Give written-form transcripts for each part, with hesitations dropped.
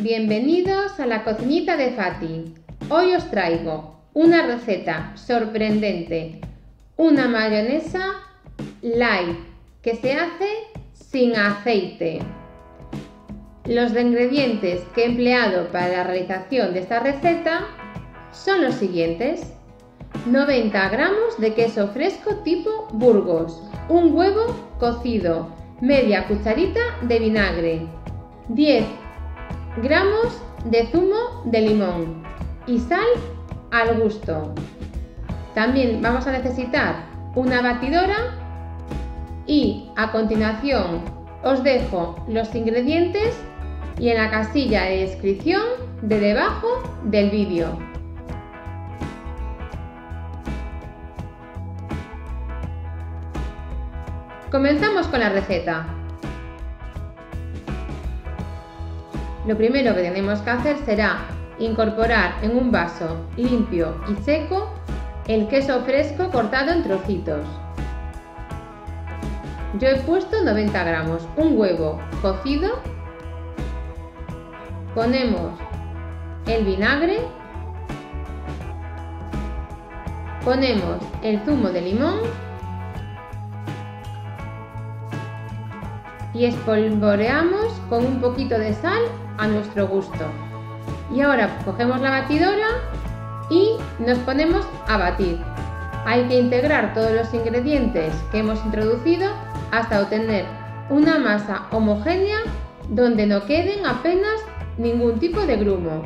Bienvenidos a la cocinita de Fati. Hoy os traigo una receta sorprendente, una mayonesa light que se hace sin aceite. Los ingredientes que he empleado para la realización de esta receta son los siguientes: 90 gramos de queso fresco tipo Burgos, un huevo cocido, media cucharita de vinagre, 10 gramos de zumo de limón y sal al gusto. También vamos a necesitar una batidora y a continuación os dejo los ingredientes y en la casilla de descripción de debajo del vídeo. Comenzamos con la receta. Lo primero que tenemos que hacer será incorporar en un vaso limpio y seco el queso fresco cortado en trocitos. Yo he puesto 90 gramos, un huevo cocido, ponemos el vinagre, ponemos el zumo de limón y espolvoreamos con un poquito de sal a nuestro gusto. Y ahora cogemos la batidora y nos ponemos a batir. Hay que integrar todos los ingredientes que hemos introducido hasta obtener una masa homogénea donde no queden apenas ningún tipo de grumo.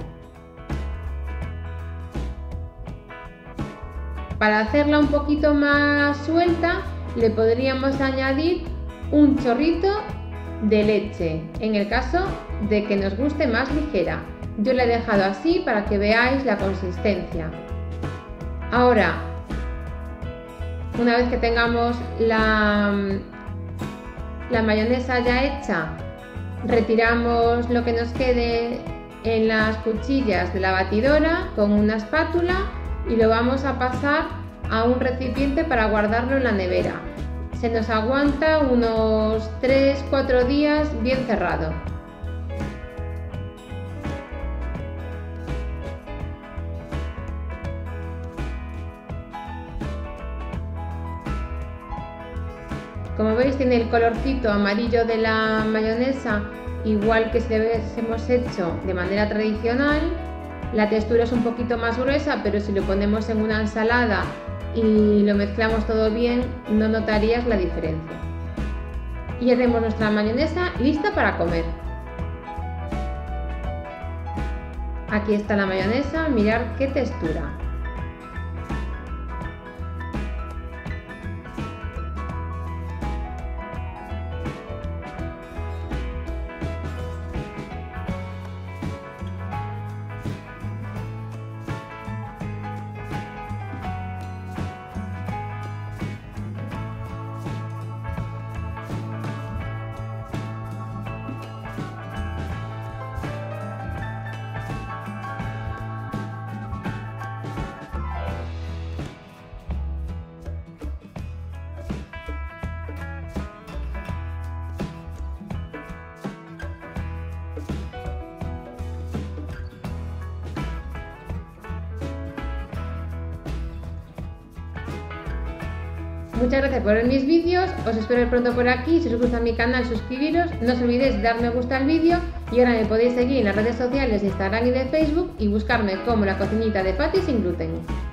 Para hacerla un poquito más suelta le podríamos añadir un chorrito de leche, en el caso de que nos guste más ligera. Yo la he dejado así para que veáis la consistencia. Ahora, una vez que tengamos la mayonesa ya hecha, retiramos lo que nos quede en las cuchillas de la batidora con una espátula y lo vamos a pasar a un recipiente para guardarlo en la nevera. Se nos aguanta unos 3-4 días bien cerrado. Como veis, tiene el colorcito amarillo de la mayonesa, igual que si lo hubiésemos hecho de manera tradicional. La textura es un poquito más gruesa, pero si lo ponemos en una ensalada y lo mezclamos todo bien, no notarías la diferencia. Y ya tenemos nuestra mayonesa lista para comer. Aquí está la mayonesa, mirad qué textura. Muchas gracias por ver mis vídeos, os espero pronto por aquí. Si os gusta mi canal, suscribiros, no os olvidéis de dar me gusta al vídeo y ahora me podéis seguir en las redes sociales de Instagram y de Facebook y buscarme como la cocinita de Fati sin gluten.